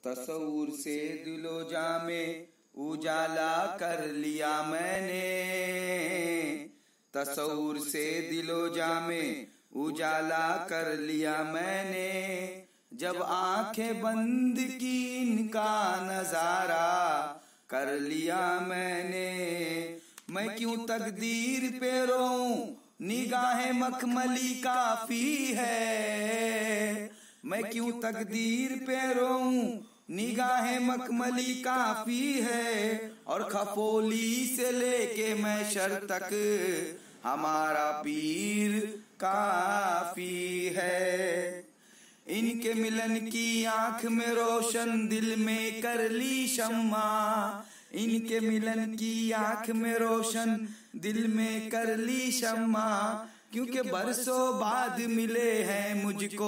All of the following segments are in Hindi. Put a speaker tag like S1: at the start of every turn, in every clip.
S1: तसव्वुर से दिलो जामे उजाला कर लिया मैंने, तसव्वुर से दिलो जामे उजाला कर लिया मैंने। जब आंखें बंद की इनका नजारा कर लिया मैंने। मैं क्यों तकदीर पे रोऊं, निगाहे मखमली काफी है। मैं क्यों तकदीर पे रोऊं, निगाहे मखमली काफी है। और खपोली से लेके महशर तक हमारा पीर काफी है। इनके मिलन की आंख में रोशन, दिल में कर ली शम्मा। इनके मिलन की आंख में रोशन, दिल में कर ली शम्मा। क्योंकि बरसों बाद मिले हैं मुझको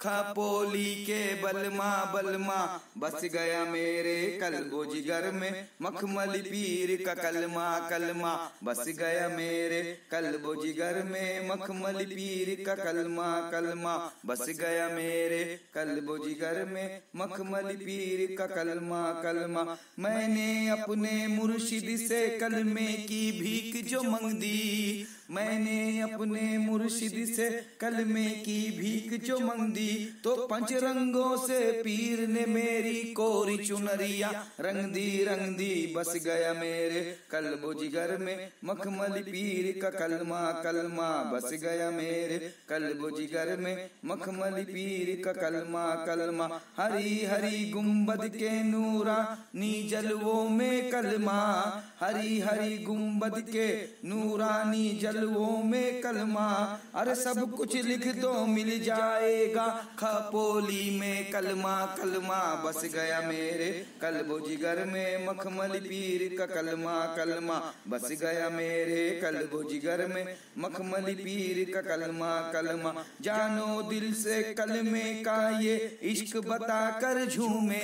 S1: खपोली के बलमा बलमा। बस गया मेरे कल्बो जिगर में मखमली पीर का कलमा कलमा। बस गया मेरे कल्बो जिगर में मखमली पीर का कलमा कलमा। बस गया मेरे कल्बो जिगर में मखमली पीर का कलमा कलमा। मैंने अपने मुर्शिद से कलमे की भीख जो मांग दी, मैंने अपने मुर्शिद से कलमे की भीख जो मांग दी। तो पंच रंगों से पीर ने मेरी कोरी चुनरिया रंग दी। बस गया मेरे कल्बो जिगर में मखमली पीर का कलमा कलमा। बस गया मेरे कल्बो जिगर में मखमली पीर का कलमा कलमा। हरी हरी गुंबद के नूरानी जलवों में कलमा, हरी हरी गुंबद के नूरानी जलवों में कलमा। अरे सब कुछ लिख दो मिल जाएगा खपोली में कलमा कलमा। बस गया मेरे कल्बो जिगर में मखमली पीर का कलमा कलमा। बस गया मेरे कल्बो जिगर में मखमली पीर का कलमा कलमा। जानो दिल से कलमे का ये इश्क बता कर झूमे,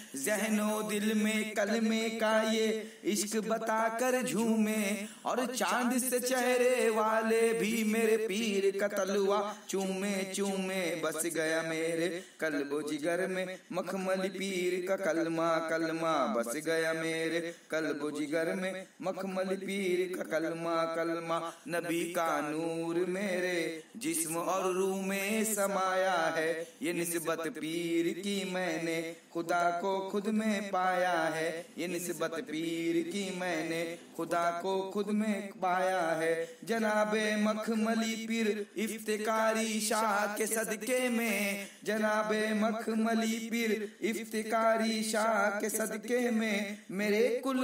S1: जहनो दिल में कलमे का ये इश्क बता कर झूमे। और चांद से चेहरे वाले भी मेरे पीर का तलवा चूमे चूमे। बस गया मेरे कल्बो जिगर में मखमली पीर का कलमा कलमा। बस गया मेरे कल्बो जिगर में मखमली पीर का कलमा कलमा। नबी का नूर मेरे जिस्म और रूह में समाया है, ये निस्बत पीर की मैंने खुदा को खुद में पाया है। ये निस्बत पीर की मैंने खुदा को खुद में पाया है। जनाबे मखमली पीर इफ्तिकारी शाह के सदके में, जनाबे मखमली पीर इफ्तिकारी शाह के सदके में। मेरे कुल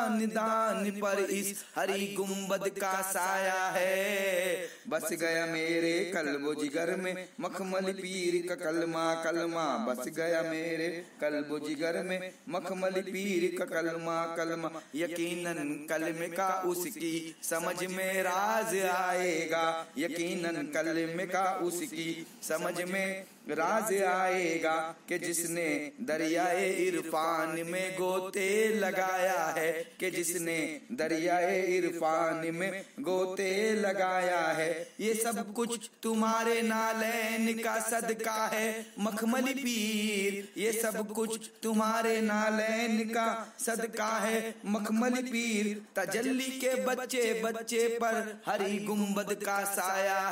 S1: खानदान पर इस हरी गुंबद का साया है। बस गया मेरे कल्बो जिगर में मखमली पीर का कलमा कलमा। बस गया मेरे कल्बो जिगर में मखमली पीर का कलमा कलमा। यकीनन कलमे का उसकी समझ में राज आएगा, यकीनन कलमे का उसकी समझ में राज आएगा। कि जिसने दरियाए इरफान में गोते लगाया है, कि जिसने दरियाए इरफान में गोते लगाया है। ये सब कुछ तुम्हारे नालैन का सदका है मखमली पीर, ये सब कुछ तुम्हारे नालैन का सदका है मखमली पीर। तजल्ली के बच्चे बच्चे पर हरी गुंबद का साया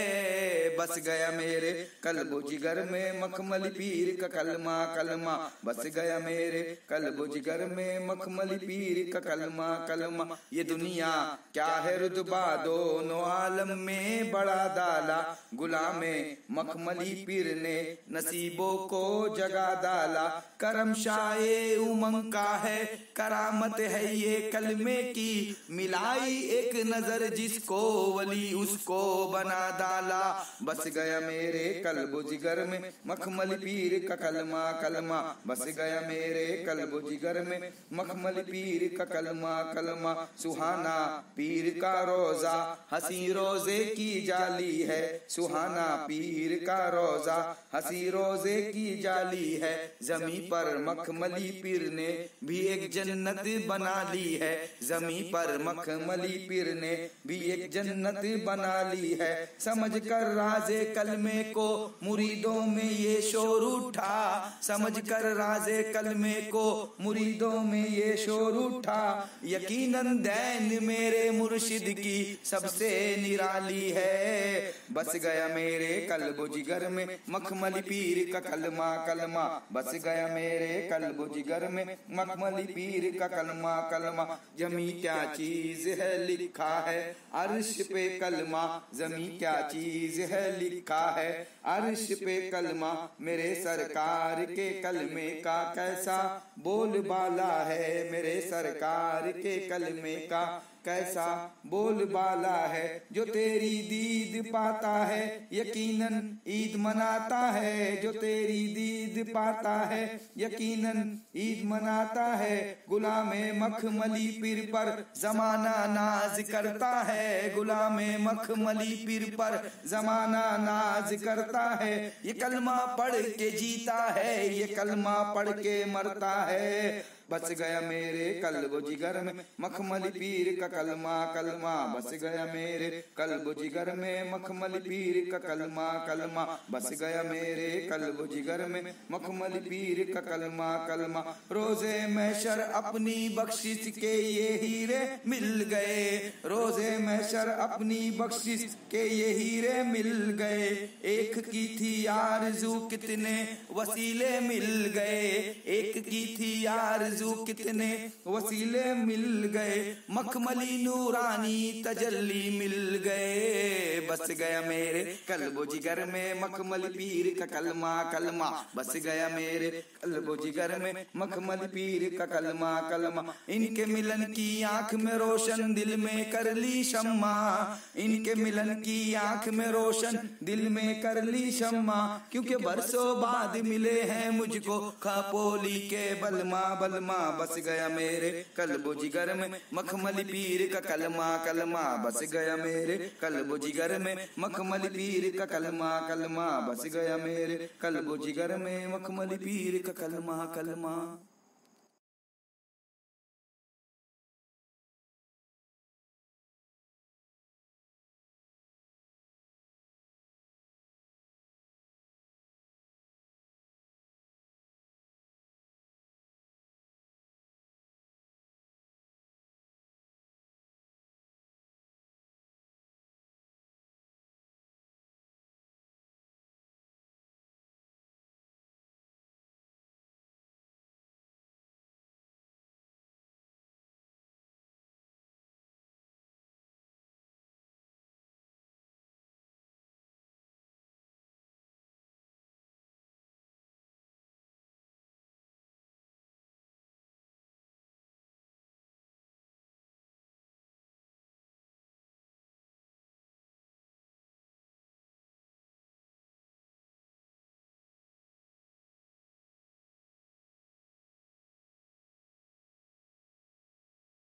S1: है। बस गया मेरे कल्बो जिगर में मखमली पीर का कलमा कलमा। बस गया मेरे कल्बो जिगर में मखमली पीर का कलमा कलमा। ये दुनिया क्या है रुतबा दोनों आलम में बड़ा डाला, गुलामे मखमली पीर ने नसीबों को जगा डाला। करम शाये उमंग का है, करामत है ये कलमे की। मिलाई एक नजर जिसको वली उसको बना डाला। बस गया मेरे कल्बो जिगर में मखमली पीर का कलमा कलमा। बस गया मेरे कल्बो जिगर में मखमली पीर का कलमा कलमा। सुहाना पीर का रोजा हसी रोजे की जाली है, सुहाना पीर का रोजा हसी रोजे की जाली है। जमी पर मखमली पीर ने भी एक जन्नत बना ली है, जमी पर मखमली पीर ने भी एक जन्नत बना ली है। समझ कर राजे कलमे को मुरीद मुरीदों में ये शोर उठा, समझ कर राज़े कलमे को मुरीदों में ये शोर उठा। यकीनन दैन मेरे मुर्शिद की सबसे निराली है, बस गया मेरे कल्बो जिगर में मखमली पीर का कलमा कलमा, बस गया मेरे कल्बो जिगर में मखमली पीर का कलमा कलमा। जमी क्या चीज है लिखा है अर्श पे कलमा, जमी क्या चीज है लिखा है अर्श पे कलमा। मेरे सरकार के कलमे का कैसा बोलबाला है, मेरे सरकार के कलमे का कैसा बोलबाला है। जो तेरी दीद पाता है यकीनन ईद मनाता है, जो तेरी दीद पाता है यकीनन ईद मनाता है। गुलामे मखमली पीर पर जमाना नाज करता है, गुलामे मखमली पीर पर जमाना नाज करता है। ये कलमा पढ़ के जीता है, ये कलमा पढ़ के मरता है। बस गया मेरे कल्बो जिगर में मखमली पीर का कलमा कलमा, बस गया मेरे कल्बो जिगर में मखमली पीर का कलमा कलमा, बस गया मेरे कल्बो जिगर में मखमली पीर का कलमा कलमा। रोजे महशर अपनी बख्शिश के ये हीरे मिल गए, रोजे महशर अपनी बख्शिश के ये हीरे मिल गए। एक की थी आरज़ू कितने वसीले मिल गए, एक की थी आरज़ू कितने वसीले मिल गए। मखमली नूरानी तजल्ली मिल गए, बस गया मेरे कल्बो जिगर में मखमली पीर का कलमा कलमा, बस गया मेरे कल्बो जिगर में मखमली पीर का कलमा कलमा। इनके मिलन की आंख में रोशन दिल में कर ली शम्मा, इनके मिलन की आंख में रोशन दिल में कर ली शम्मा। क्योंकि बरसों बाद मिले हैं मुझको खपोली के बलमा बलमा, बस गया मेरे कल्बो जिगर में मखमली पीर का कलमा कलमा, बस गया मेरे कल्बो जिगर में मखमली पीर का कलमा कलमा, बस गया मेरे कल्बो जिगर में मखमली पीर का कलमा कलमा।